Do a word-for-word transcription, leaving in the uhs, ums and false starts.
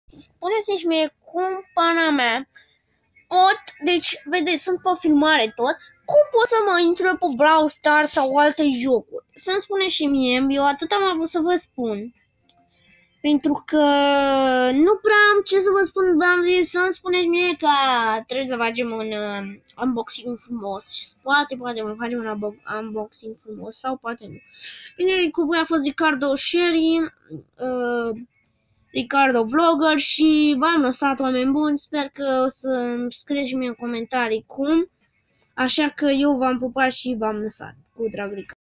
spuneți-și mie cum pana mea pot, deci, vedeți, sunt pe filmare tot, cum pot să mă intru pe Brawl Stars sau alte jocuri? Să-mi spuneți și mie, eu atât am avut să vă spun. Pentru că nu prea am ce să vă spun, am zis să-mi spuneți mie că trebuie să facem un uh, unboxing frumos. Poate, poate mă facem un unboxing frumos sau poate nu. Bine, cu voi a fost Ricardo Sherry, uh, Ricardo Vlogger și v-am lăsat, oameni buni. Sper că o să-mi scrieți și mie în comentarii cum. Așa că eu v-am pupat și v-am lăsat. Cu drag, Ricardo.